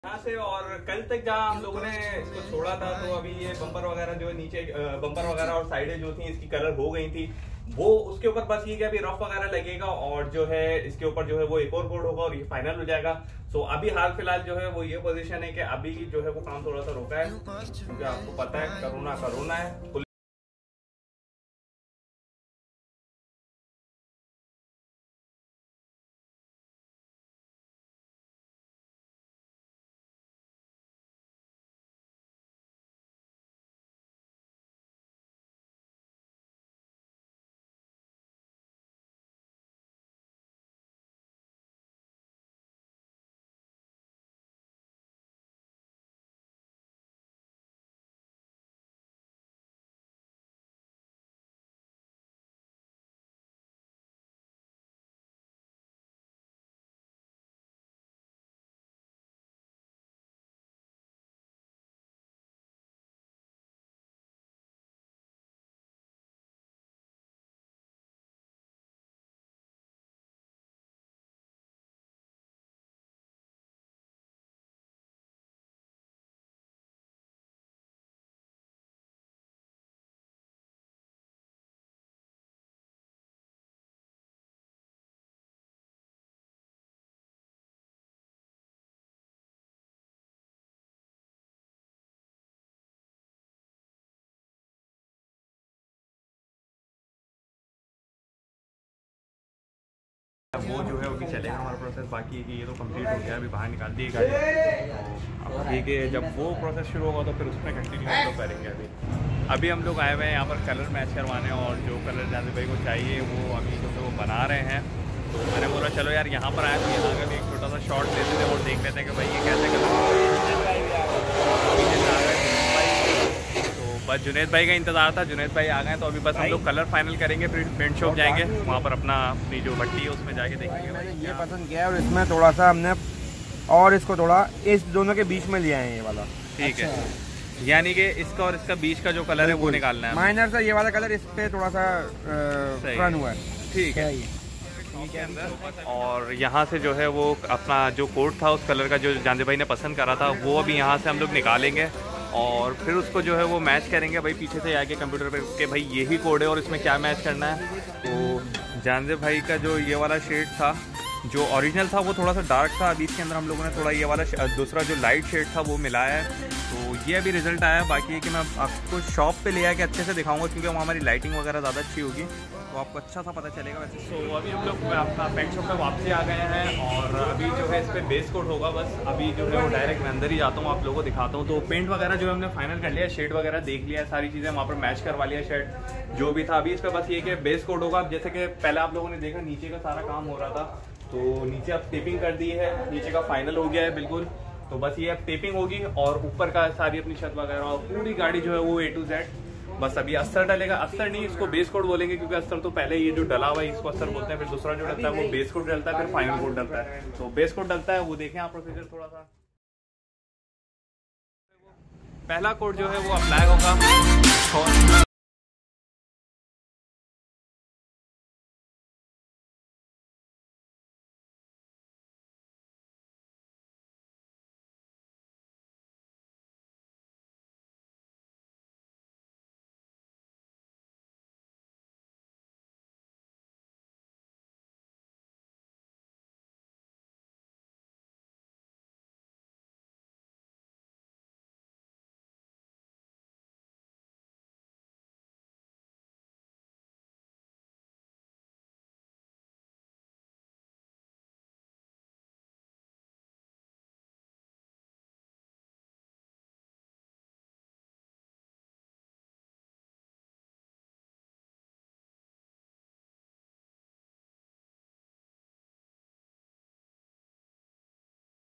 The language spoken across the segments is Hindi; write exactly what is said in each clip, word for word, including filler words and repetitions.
यहाँ से और कल तक जहाँ हम लोगों ने इसको छोड़ा था, तो अभी ये बम्पर वगैरह जो है नीचे बम्पर वगैरह और साइडें जो थी इसकी कलर हो गई थी, वो उसके ऊपर बस ये कि अभी रफ वगैरह लगेगा और जो है इसके ऊपर जो है वो एक और कोड होगा और ये फाइनल हो जाएगा। सो अभी हाल फिलहाल जो है वो ये पोजीशन है कि अभी जो है वो काम थोड़ा सा रोका है, क्योंकि आपको पता है कोरोना कोरोना है। वो जो है अभी चलेगा हमारा प्रोसेस, बाकी है कि ये तो कंप्लीट हो गया, अभी बाहर निकाल दी गाड़ी। तो अब ठीक है, जब वो प्रोसेस शुरू होगा तो फिर उसमें कंटिन्यू हम लोग करेंगे। अभी अभी हम लोग आए हुए हैं यहाँ पर कलर मैच करवाने, और जो कलर जाने भाई को चाहिए वो अभी जो है वो बना रहे हैं। तो मैंने बोला चलो यार यहाँ पर आए तो यहाँ का भी एक छोटा सा शॉट लेते थे और देख लेते हैं कि भाई ये कैसे बस जुनैद भाई का इंतजार था, जुनैद भाई आ गए तो अभी बस हम लोग कलर फाइनल करेंगे, फिर पेंट शॉप जाएंगे, वहाँ पर अपना अपनी जो भट्टी है उसमें जाके देखेंगे। मैंने ये पसंद किया है और इसमें थोड़ा सा हमने और इसको थोड़ा इस दोनों के बीच में लिया है ये वाला। ठीक है, यानी कि इसका और इसका बीच का जो कलर है वो निकालना है। माइनर सा ये वाला कलर इस पे थोड़ा सा रन हुआ है। ठीक है, और यहाँ से जो है वो अपना जो कोड था उस कलर का जो जानदे भाई ने पसंद करा था वो अभी यहाँ से हम लोग निकालेंगे और फिर उसको जो है वो मैच करेंगे भाई पीछे से आके कंप्यूटर पे कि भाई यही कोड है और इसमें क्या मैच करना है। तो जानदे भाई का जो ये वाला शेड था जो ओरिजिनल था वो थोड़ा सा डार्क था, अभी इसके अंदर हम लोगों ने थोड़ा ये वाला दूसरा जो लाइट शेड था वो मिलाया है। तो ये अभी रिजल्ट आया, बाकी है कि मैं आपको शॉप पे ले आके अच्छे से दिखाऊंगा क्योंकि वहाँ हमारी लाइटिंग वगैरह ज़्यादा अच्छी होगी तो आपको अच्छा सा पता चलेगा वैसे। सो so, अभी हम लोग अपना पेंट शॉप पे वापसी आ गए हैं और अभी जो है इस पर बेस कोट होगा। बस अभी जो है वो डायरेक्ट मैं अंदर ही जाता हूँ, आप लोगों को दिखाता हूँ। तो पेंट वगैरह जो है हमने फाइनल कर लिया, शेड वगैरह देख लिया, सारी चीज़ें वहाँ पर मैच करवा लिया, शेड जो भी था। अभी इस पर बस ये कि बेस कोट होगा। जैसे कि पहले आप लोगों ने देखा नीचे का सारा काम हो रहा था, तो नीचे अब टेपिंग कर दी है, नीचे का फाइनल हो गया है बिल्कुल। तो बस ये अब टेपिंग होगी और ऊपर का सारी अपनी छत वगैरह और पूरी गाड़ी जो है वो ए टू जेड। बस अभी अस्तर डलेगा, अस्तर नहीं इसको बेस कोट बोलेंगे क्योंकि अस्तर तो पहले ये जो डला हुआ है इसको अस्तर बोलते हैं, फिर दूसरा जो डलता है वो बेस कोट डलता है, फिर फाइनल कोट डलता है। तो बेस कोट डलता है वो देखें आप प्रोसीजर थोड़ा सा। पहला कोट जो है वो अप्लाई होगा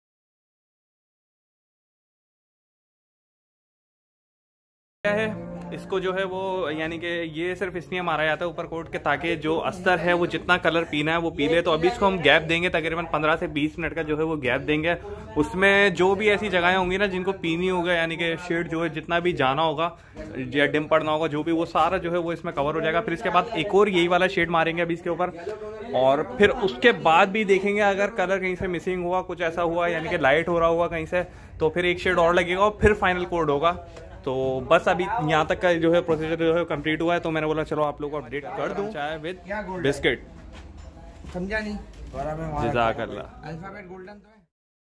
है। इसको जो है वो यानी कि ये सिर्फ इसलिए मारा जाता है ऊपर कोट के ताकि जो अस्तर है वो जितना कलर पीना है वो पी ले। तो अभी इसको हम गैप देंगे, तकरीबन पंद्रह से बीस मिनट का जो है वो गैप देंगे। उसमें जो भी ऐसी जगहें होंगी ना जिनको पीनी होगा, यानी कि शेड जो है जितना भी जाना होगा या डिम पड़ना होगा जो भी, वो सारा जो है वो इसमें कवर हो जाएगा। फिर इसके बाद एक और यही वाला शेड मारेंगे अभी इसके ऊपर, और फिर उसके बाद भी देखेंगे अगर कलर कहीं से मिसिंग हुआ, कुछ ऐसा हुआ यानी कि लाइट हो रहा हुआ कहीं से, तो फिर एक शेड और लगेगा और फिर फाइनल कोड होगा। तो बस अभी यहाँ तक का जो है प्रोसीजर जो है कंप्लीट हुआ है, तो मैंने बोला चलो आप लोगों को अपडेट कर दूं। चाय विद बिस्किट, समझा नहीं? जज़ाकल्लाह। अल्फाबेट गोल्डन तो है।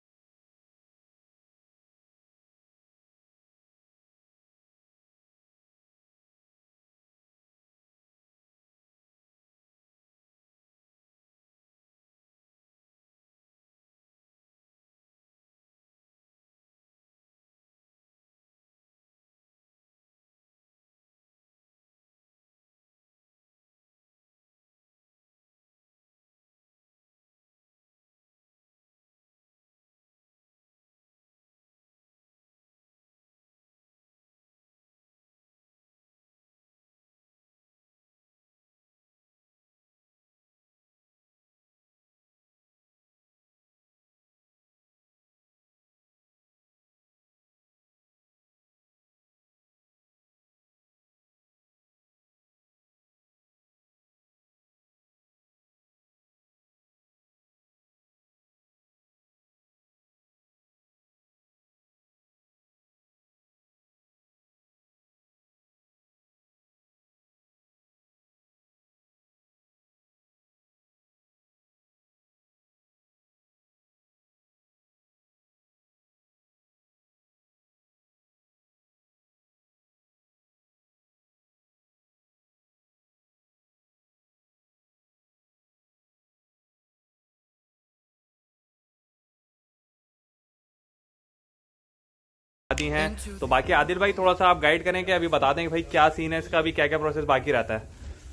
आदि हैं। तो बाकी आदिल भाई थोड़ा सा आप गाइड करें कि अभी बता दें कि भाई क्या सीन है इसका, अभी क्या क्या प्रोसेस बाकी रहता है।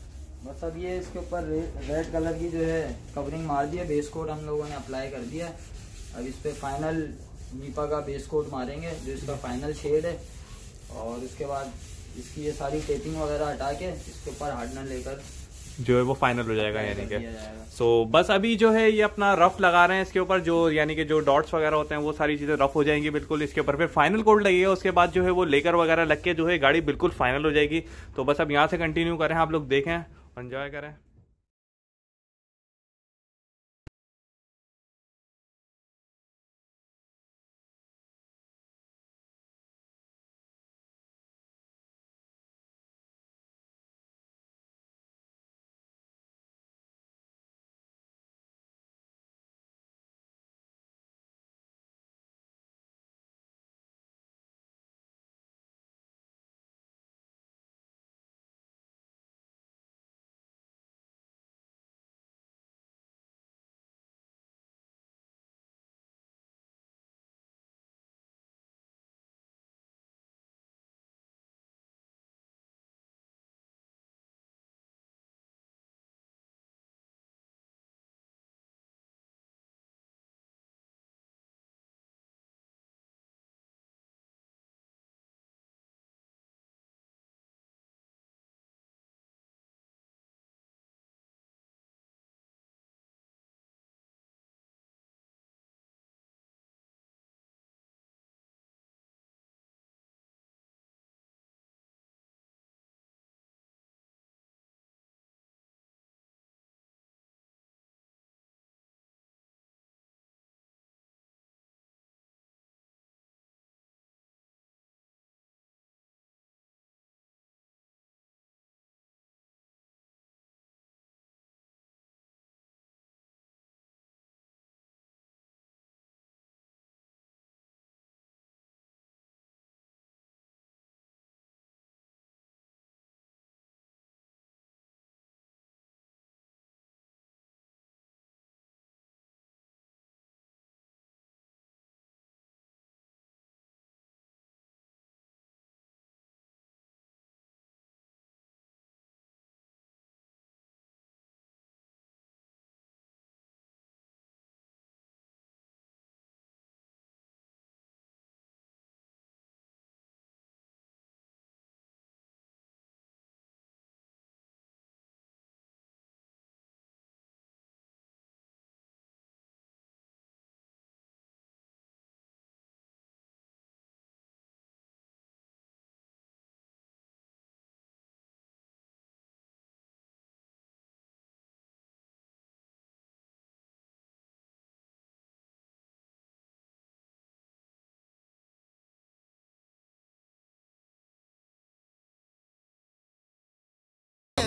बस अब ये इसके ऊपर रे, रेड कलर की जो है कवरिंग मार दी है, बेस कोट हम लोगों ने अप्लाई कर दिया। अब इस पे फाइनल नीपा का बेस कोट मारेंगे जो इसका फाइनल शेड है, और उसके बाद इसकी ये सारी टेपिंग वगैरह हटा के इसके ऊपर हार्डनर लेकर जो है वो फाइनल हो जाएगा यानी कि। सो so, बस अभी जो है ये अपना रफ लगा रहे हैं इसके ऊपर, जो यानी कि जो डॉट्स वगैरह होते हैं वो सारी चीजें रफ हो जाएंगी बिल्कुल। इसके ऊपर फिर फाइनल कोड लगेगा, उसके बाद जो है वो लेकर वगैरह लग के जो है गाड़ी बिल्कुल फाइनल हो जाएगी। तो बस अब यहाँ से कंटिन्यू करें, आप लोग देखें, एंजॉय करें।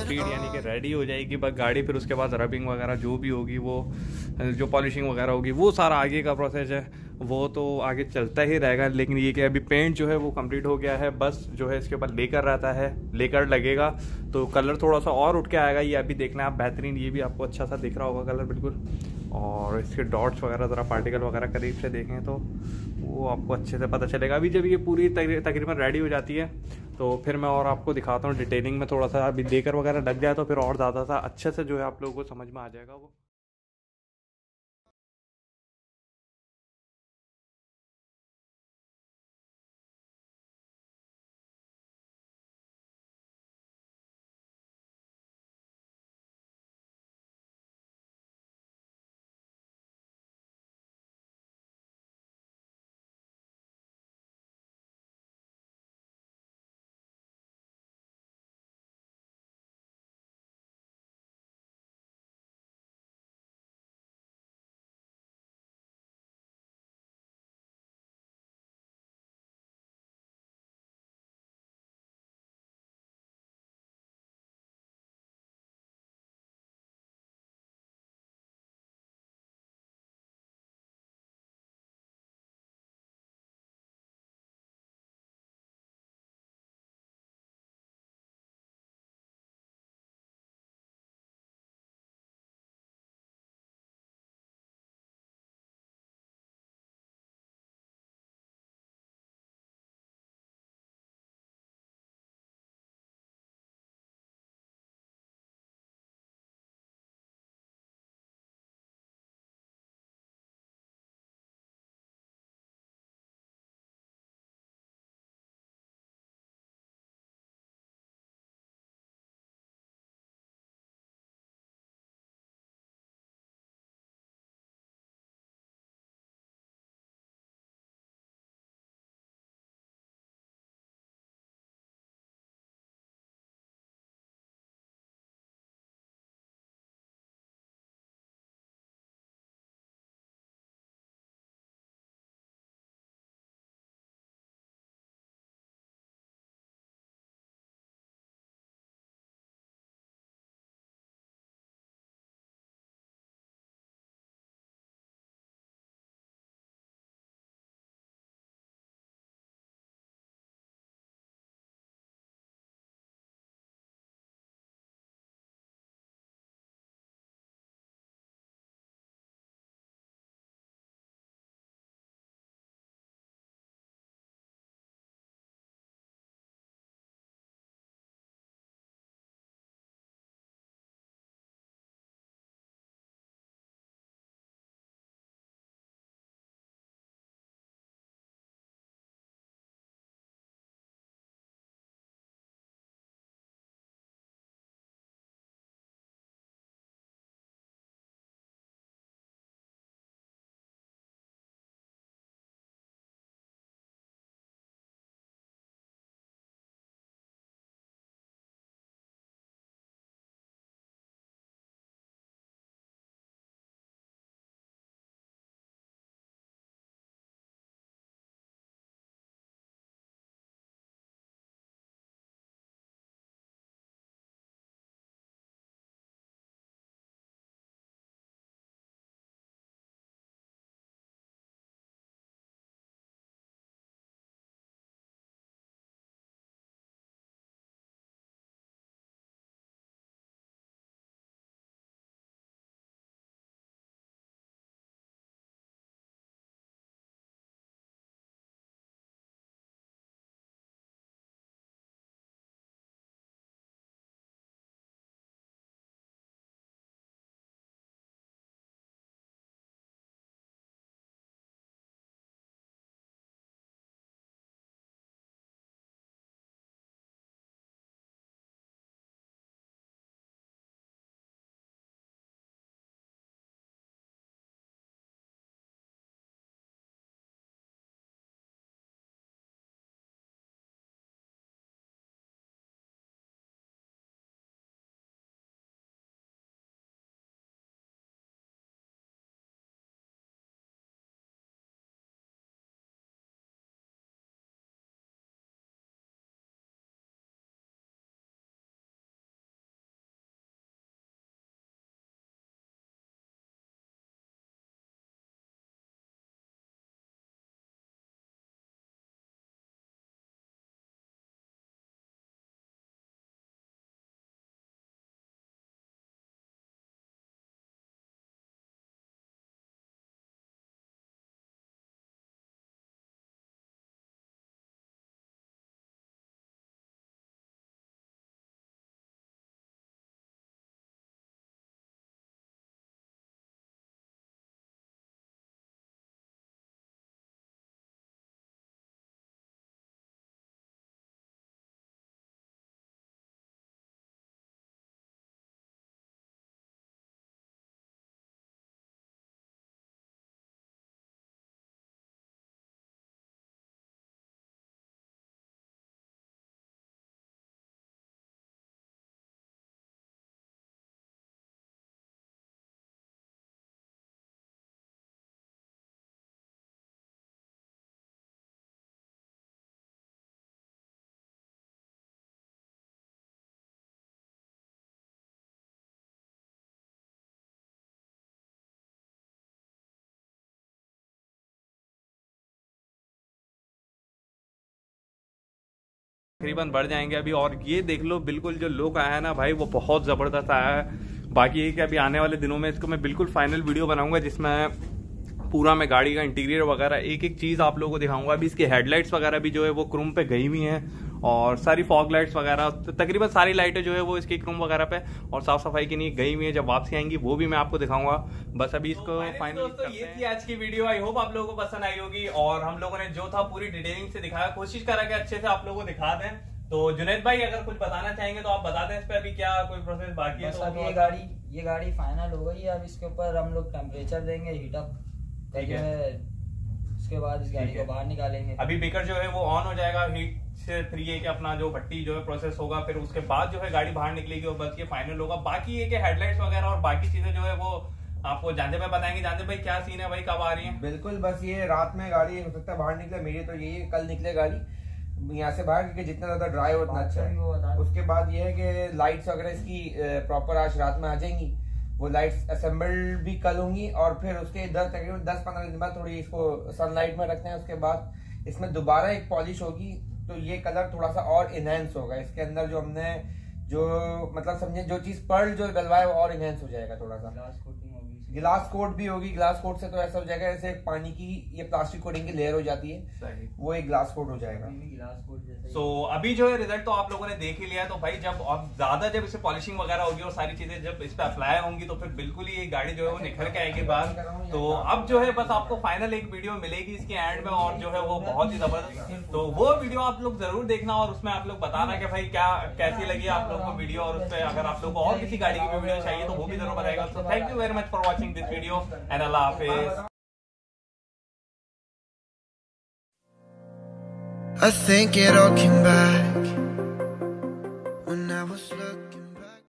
कंप्लीट यानी कि रेडी हो जाएगी बस गाड़ी, फिर उसके बाद रबिंग वगैरह जो भी होगी, वो जो पॉलिशिंग वगैरह होगी, वो सारा आगे का प्रोसेस है, वो तो आगे चलता ही रहेगा। लेकिन ये कि अभी पेंट जो है वो कंप्लीट हो गया है, बस जो है इसके ऊपर लेकर रहता है, लेकर लगेगा तो कलर थोड़ा सा और उठ के आएगा। ये अभी देखना आप बेहतरीन, ये भी आपको अच्छा सा दिख रहा होगा कलर बिल्कुल। और इसके डॉट्स वगैरह ज़रा पार्टिकल वगैरह करीब से देखें तो वो आपको अच्छे से पता चलेगा। अभी जब ये पूरी तकरीबन रेडी हो जाती है तो फिर मैं और आपको दिखाता हूँ डिटेलिंग में, थोड़ा सा अभी लेकर वगैरह लग जाए तो फिर और ज़्यादा सा अच्छे से जो है आप लोगों को समझ में आ जाएगा वो। तकरीबन बढ़ जाएंगे अभी। और ये देख लो बिल्कुल जो लुक आया है ना भाई वो बहुत ज़बरदस्त आया है। बाकी ये कि अभी आने वाले दिनों में इसको मैं बिल्कुल फाइनल वीडियो बनाऊंगा जिसमें पूरा मैं गाड़ी का इंटीरियर वगैरह एक एक चीज़ आप लोगों को दिखाऊंगा। अभी इसकी हेडलाइट्स वगैरह भी जो है वो क्रोम पे गई हुई हैं और सारी फॉग लाइट्स वगैरह तकरीबन सारी लाइटें जो है वो इसकी क्रोम वगैरह पे और साफ सफाई की नहीं गई हुई है। जब वापसी आएंगी वो भी मैं आपको दिखाऊंगा। बस अभी इसको फाइनल दोस्तों ये थी आज की वीडियो। आई होप आप लोगों को पसंद आई होगी और हम लोगों ने जो था पूरी डिटेलिंग से दिखाया, कोशिश करा कि अच्छे से आप लोगों को दिखा दें। तो जुनैद भाई अगर कुछ बताना चाहेंगे तो आप बता दें इस पे अभी क्या कोई प्रोसेस बाकी है? तो अभी ये गाड़ी ये गाड़ी फाइनल हो गई है। अब इसके ऊपर हम लोग टेम्परेचर देंगे, हीटअप ठीक है, उसके बाद इस गाड़ी को बाहर निकालेंगे। अभी बेकर जो है वो ऑन हो जाएगा हीट से फ्री है कि अपना जो भट्टी जो है प्रोसेस होगा, फिर उसके बाद जो है गाड़ी बाहर निकलेगी और बस ये फाइनल होगा। बाकी ये कि हेडलाइट्स वगैरह और बाकी चीजें जो है वो आपको जानते भाई बताएंगे। जानते भाई क्या सीन है भाई, कब आ रही है? बिल्कुल, बस ये रात में गाड़ी हो सकता है बाहर निकले। मेरी तो यही कल निकले गाड़ी यहाँ से बाहर, क्योंकि जितना ज्यादा ड्राई हो उतना अच्छा है। उसके बाद ये है कि लाइट्स वगैरह इसकी प्रॉपर आज रात में आ जाएंगी। वो लाइट्स असेंबल्ड भी कल होंगी और फिर उसके दस तकरीबन दस पंद्रह दिन बाद थोड़ी इसको सनलाइट में रखते हैं। उसके बाद इसमें दोबारा एक पॉलिश होगी तो ये कलर थोड़ा सा और इनहेंस होगा। इसके अंदर जो हमने जो मतलब समझे जो चीज पर्ल जो डलवाए वो और इनहेंस हो जाएगा। थोड़ा सा ग्लास कोटिंग होगी, ग्लास कोट भी होगी। ग्लास कोट से तो ऐसा हो जाएगा जैसे पानी की ये प्लास्टिक कोटिंग की लेयर हो जाती है, वो एक ग्लास कोट हो जाएगा। ग्लास कोट जैसा। सो so, अभी जो है रिजल्ट तो आप लोगों ने देख ही लिया है। तो भाई जब अब ज्यादा जब इसे पॉलिशिंग वगैरह होगी और सारी चीजें जब इस पे अप्लाई होंगी तो फिर बिल्कुल ही ये गाड़ी जो है वो निखर के आएगी बाहर। तो अब जो है बस आपको फाइनल एक वीडियो मिलेगी इसके एंड में और जो है वो बहुत ही जबरदस्त। तो वो वीडियो आप लोग जरूर देखना और उसमें आप लोग बताना कि भाई क्या कैसी लगी आप लोगों को वीडियो। और उस पर अगर आप लोग को और किसी गाड़ी की वीडियो चाहिए तो वो भी जरूर बताएगा। तो thank you very much for watching this video and अल्लाह हाफिज। I think it all came back when I was looking